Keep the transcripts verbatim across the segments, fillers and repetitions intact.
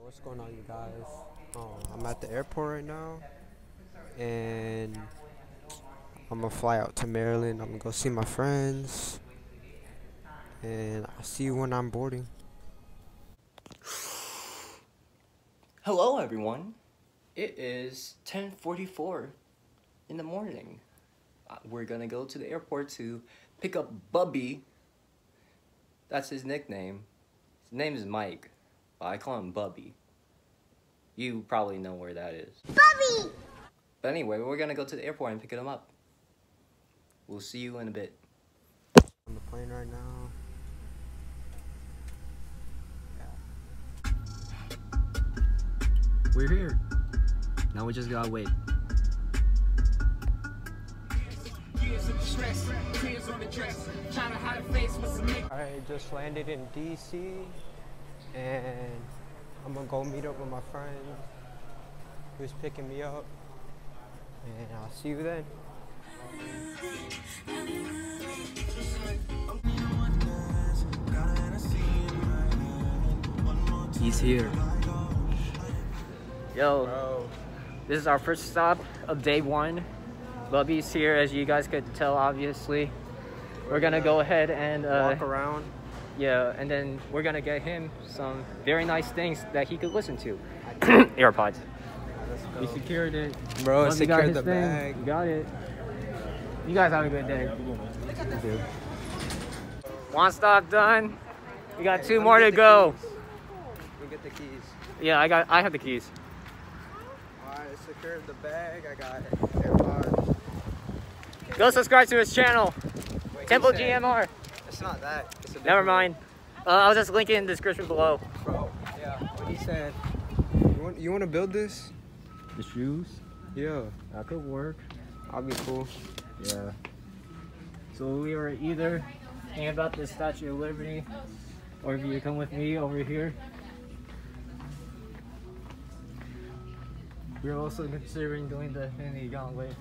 What's going on, you guys? Um, I'm at the airport right now, and I'm gonna fly out to Maryland. I'm gonna go see my friends, and I'll see you when I'm boarding. Hello everyone, it is ten forty-four in the morning. Uh, we're gonna go to the airport to pick up Bubby. That's his nickname. His name is Mike, but I call him Bubby. You probably know where that is. Bubby! But anyway, we're gonna go to the airport and pick him up. We'll see you in a bit. On the plane right now. We're here. Now we just gotta wait. I just landed in D C and I'm gonna go meet up with my friend who's picking me up, and I'll see you then. He's here. Yo, Bro. This is our first stop of day one. Bubby's here, as you guys could tell, obviously. We're gonna go ahead and uh, walk around. Yeah, and then we're gonna get him some very nice things that he could listen to. AirPods. We secured it. Bro, Bubby got secured his the thing. bag. You got it. You guys have a good day. Dude. One stop done. We got Hey, two let me more get to the go. keys. Let me get the keys. Yeah, I got. I have the keys. Alright, secured the bag. I got AirPods. Go subscribe to his channel, Wait, Temple he G said- M R. It's not that. It's a Never different mind. Uh, I'll just link it in the description below. one. Bro, yeah. What he said. You want, you want to build this? The shoes? Yeah. That could work. I'll be cool. Yeah. So we were either thinking about the Statue of Liberty, or if you come with me over here. We're also considering doing the Infinity Gauntlet.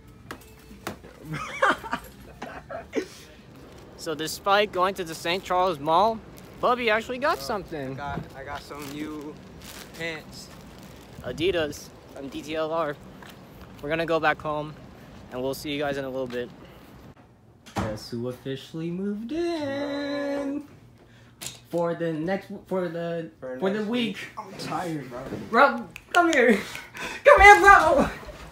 So despite going to the Saint Charles Mall, Bubby actually got Bro, something. I got, I got some new pants. Adidas from D T L R. We're gonna go back home, and we'll see you guys in a little bit. Guess who officially moved in for the next for the for, For the next week. I'm tired, bro. Bro, come here, come here, bro.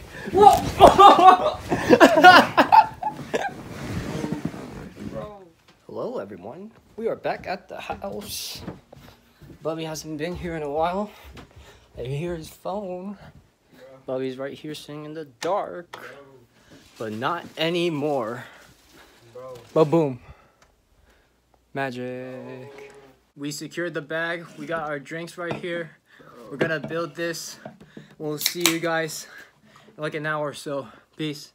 Whoa. Hello, everyone. We are back at the house. Bubby hasn't been here in a while. I hear his phone. Bubby's right here sitting in the dark. Bro. But not anymore. Bro. Ba-boom. Magic. We secured the bag. We got our drinks right here. We're gonna build this. We'll see you guys in like an hour or so. Peace.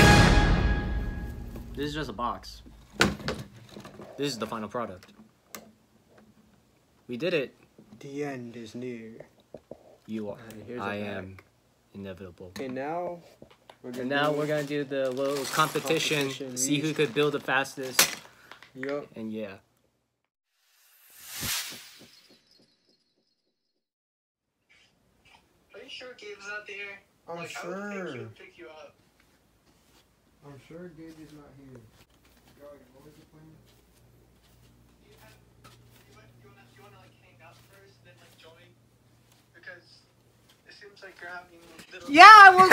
This is just a box. This is the final product. We did it. The end is near. You are. Here's I a am inevitable. Okay, now we're gonna And now do we're gonna do the little competition. competition. See who could build the fastest. Yup. And yeah. Are you sure Gabe's not there? I'm like, I would think he sure. would pick you up. I'm sure Gabe is not here. What was the plan? You, have, you, want, you, wanna, you wanna like hang out first, then like join? Because it seems like you're having little... Yeah, we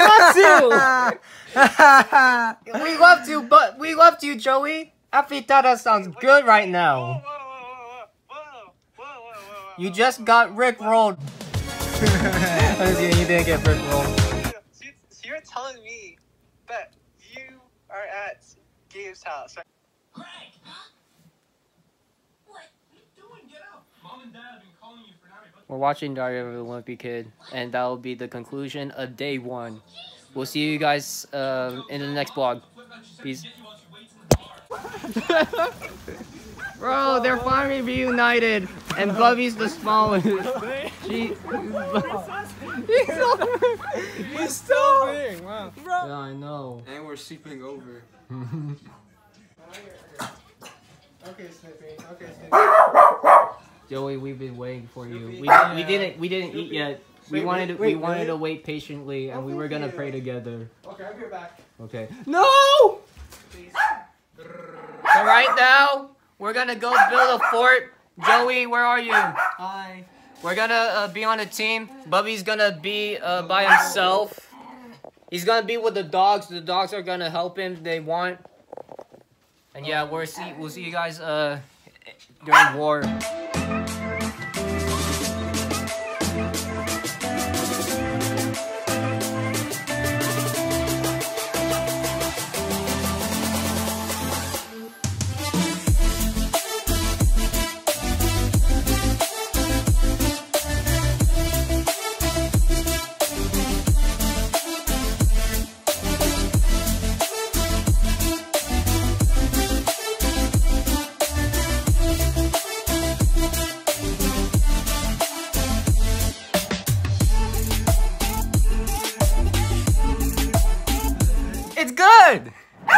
love to. We love to, but we love to, Joey. Afitata sounds Wait, good right whoa, now. whoa, whoa, whoa, whoa, whoa, whoa, whoa, whoa, You whoa, just whoa, got whoa, Rick whoa. rolled. You didn't get Rick rolled. So, so you're telling me that you are at Gabe's house, right? Greg! Huh? What? What are you doing? Get up! Mom and Dad have been calling you for an hour. We're watching Diary of a Wimpy Kid, and that will be the conclusion of day one. We'll see you guys uh, in the next vlog. Peace. Bro, they're finally reunited, and Bubby's the smallest. She, he's so, he's so big. Wow. Yeah, I know. And we're sleeping over. Okay, Snippy. Okay, Snippy. Joey, we've been waiting for you. We, Yeah. we didn't we didn't eat yet. We Wait, wanted wait, to, we wait, wanted really? to wait patiently, and we were gonna pray together. Okay, I'll be right back. Okay. No! So right now, we're gonna go build a fort. Joey, where are you? Hi. We're gonna uh, be on a team. Bubby's gonna be uh, by himself. He's gonna be with the dogs. The dogs are gonna help him if they want. And yeah, we'll see. We'll see you guys uh, during war. It's good!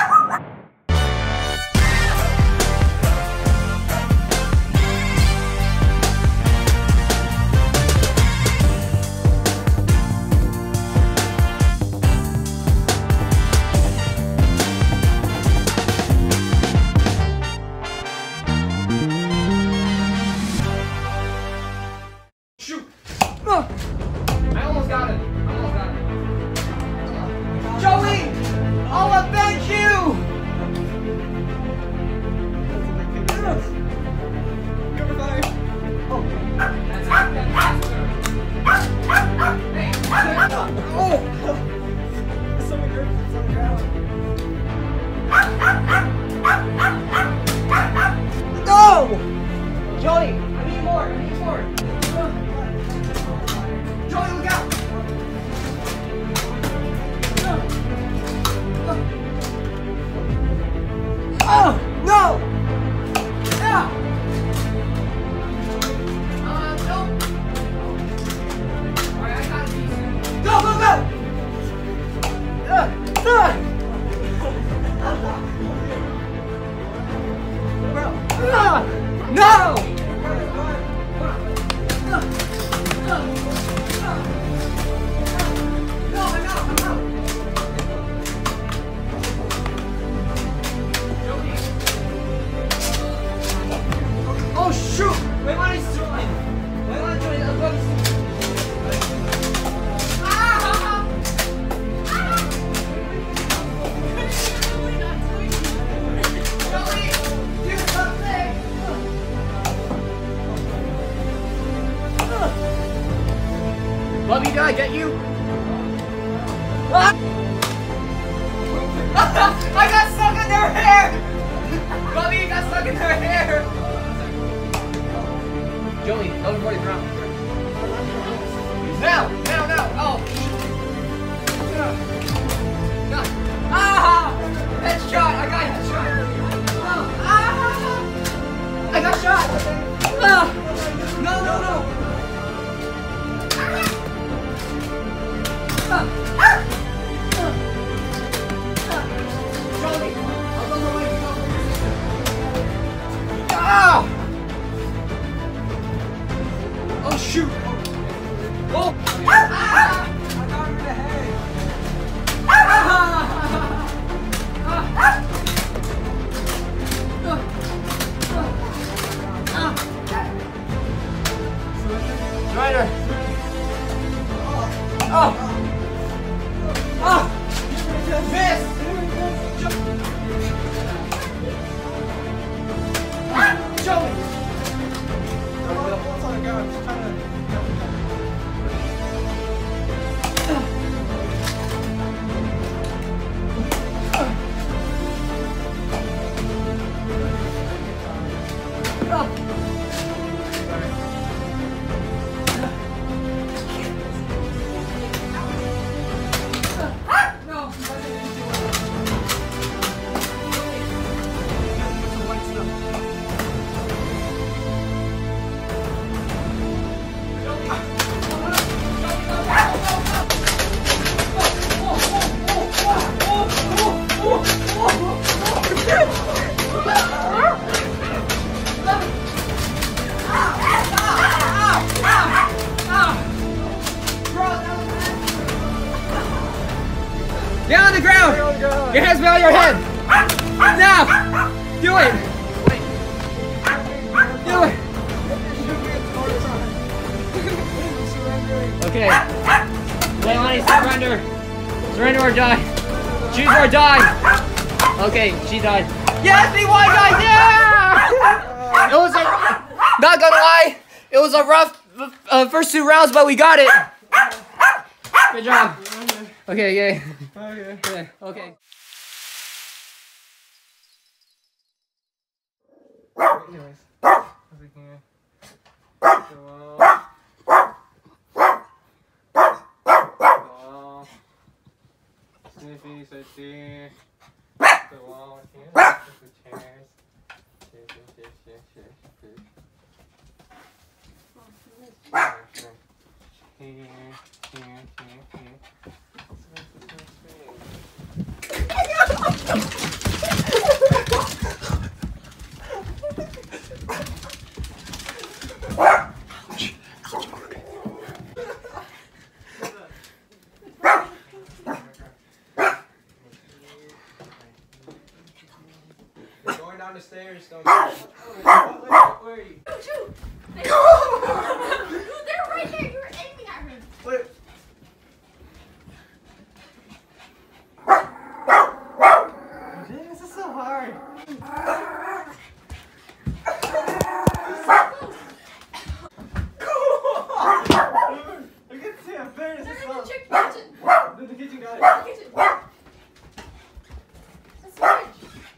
Shoot! No! I almost got it. I almost got it. Joey! I'll avenge you! Number five. Oh, that's faster. Hey, Oh! Someone hurt. Someone grabbed. no! Joey, I need more. I need more. Joey, look out! Oh, no! Yeah! Uh, no! Alright, I got these. Go, go, go! Uh, uh. Bro. Uh, no! No, I'm out, I'm out. Oh shoot! Wait, what is doing? Wait, what is doing? I'm going to... Ah! Joey, do something! Bubby, did I get you? Ah! I got stuck in their hair! Bubby, you got stuck in their hair! Joey, go before the ground. Now! Now, now! Oh! No. Ah! Headshot! I got headshot! Ah! I got shot! Ah! No! Smell your head! Now! Do it! Do it! Okay. Leilani, surrender! Surrender or die! Choose or die! Okay, she died. Yes, we won, guys! Yeah! It was a... Not gonna lie, it was a rough uh, first two rounds, but we got it! Good job. Okay, yay. Okay. Yeah, okay. Anyways, as we can. So, uh, so, sniffy, sniffy. So, uh, yeah, the chairs. Chairs, chairs, chairs, chairs, chairs. Here, here, here, here. Going down the stairs, don't Where, where are you? Shoot! They- Dude, they're right there. You were aiming at him. Wait. Dang, this is so hard. I can see a bear. This They're is in the so. chicken kitchen. The, the kitchen got it. Kitchen. That's the fridge.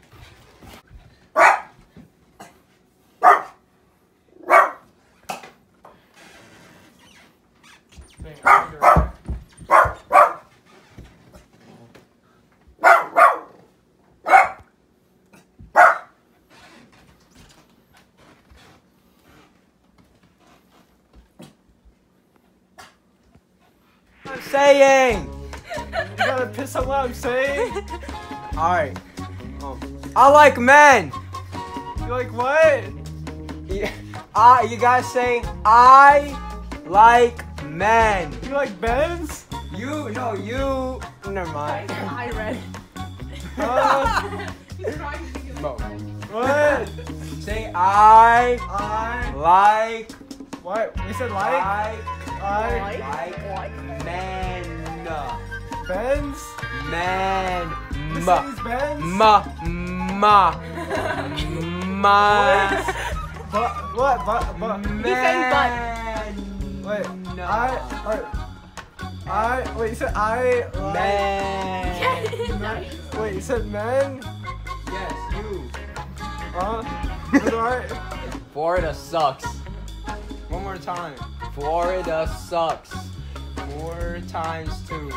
Dang, I'm under- I'm saying. You gotta piss on what I'm saying? Alright. Um, I like men. You like what? Yeah, I, you guys say I like men. You like Benz? You, no, you. Never mind. I read. Uh, He's trying to think of Bro, what? say I I. like. What? You said like? I I. like men. Benz? Men. This Ma. is Benz? Ma. Ma. Ma. But, what? But, but. Man. saying Wait. No. I. Or, I. Wait, you said I like. Man. Men. Wait, you said men? Yes, you. Uh. What do I? Florida sucks. One more time. Florida sucks. Four times two.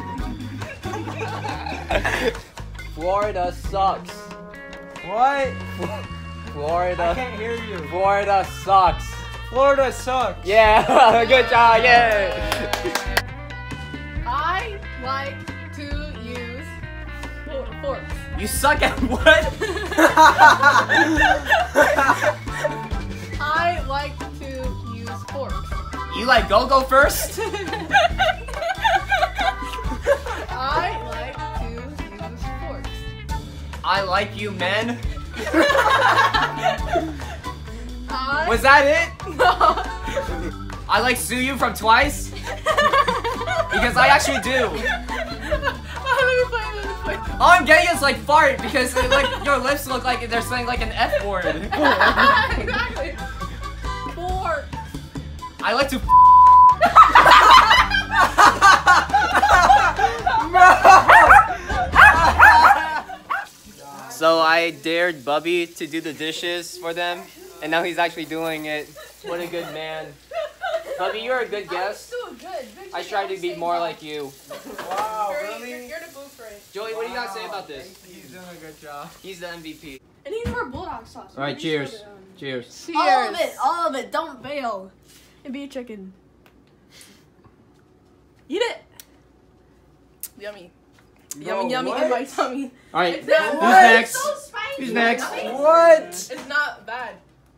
Florida sucks. What? Florida. I can't hear you. Florida sucks. Florida sucks. Yeah, good job, yay! I like to use for- forks. You suck at what? I like to use forks. You like go go first? I like to use forks. I like you, men. I Was that it? No. I like sue you from Twice? Because I actually do. Let me play, let me play. All I'm getting is like fart because like your lips look like they're saying like an F word. Exactly. Forks. I like to. So I dared Bubby to do the dishes for them, and now he's actually doing it. What a good man. Bubby, you're a good guest. I'm so good. Good I tried to be more like you. Wow, You're, really? you're, you're the blueprint. Joey, what do you got to say about this? He's doing a good job. He's the M V P. And he's more bulldog sauce. All right, cheers. Cheers. All of it, all of it. Don't fail. And be a chicken. Eat it. Yummy. Yummy, yummy in my tummy. All right, It's who's not What? next? so spicy. Who's next? What? It's not bad.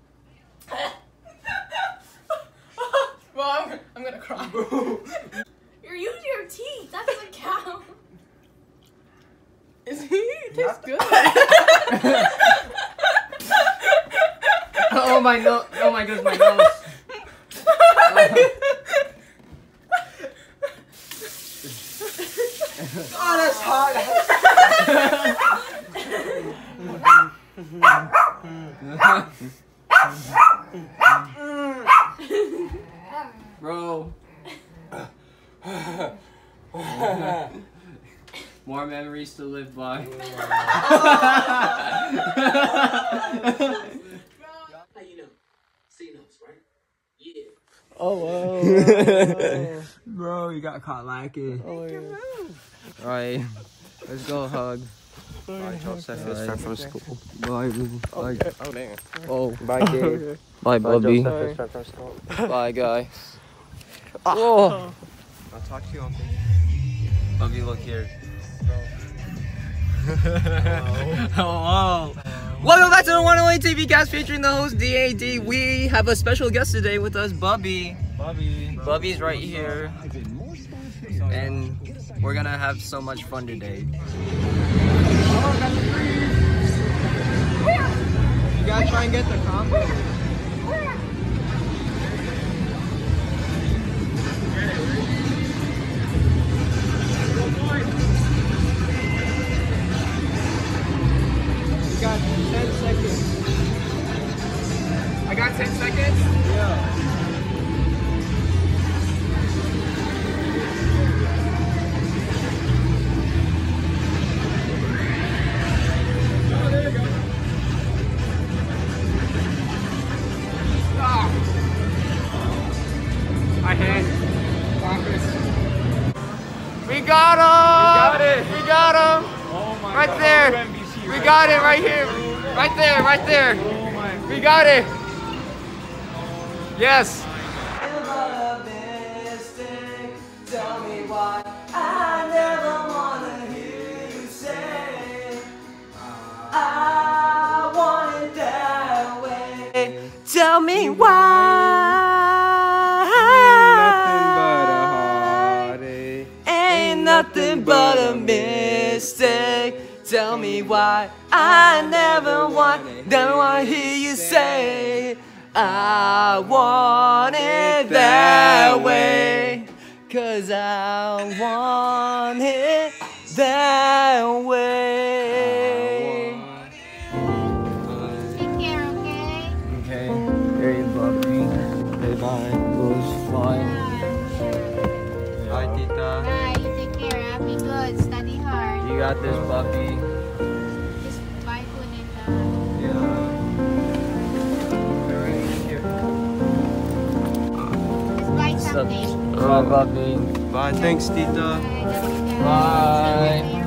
Well, I'm, I'm gonna cry. You're using your teeth. That doesn't count. Is he? It tastes good. Oh my no! Oh my goodness, my nose. Oh, that's hot. Bro. More memories to live by. How you know? C knows, right? Yeah. Oh, wow. Bro, you got caught lacking. Oh, yeah. Alright, let's go hug. Alright, y'all set this friend from school. Bye, boo. Bye. Oh, damn. Oh, bye, Gabe. Bye, Bubby. Bye, guys. Oh. I'll talk to you on Facebook. Bubby, look here. Hello. Welcome back to the one and only T V cast featuring the host D A D. We have a special guest today with us, Bubby. Bubby. Bubby's right here. And we're gonna have so much fun today. You gotta try and get the combo. You got ten seconds. I got ten seconds? Yeah. I had Marcus. We got him! We got it! We got him! Oh my Right God. there. O M B C, We right got there. it right here! Right there, right there! Oh my. We got it! Yes! Tell me why I never wanna hear you say I want it that way. Tell me why ain't nothing but a mistake. Tell me why I never want, never wanna hear you say I want it that way. Cause I want it that way. Take care, okay? Okay. There you go, Bubby. Hey, bye. Goes fine. Bye, Tita. Bye, you take care, ah. Be good, study hard. You got this, Bubby. Just bye po nila. Yeah. Alright, here. Just bye someday. Bye, Bubby. Bye. Thanks, Tita. Bye. Bye. Take care.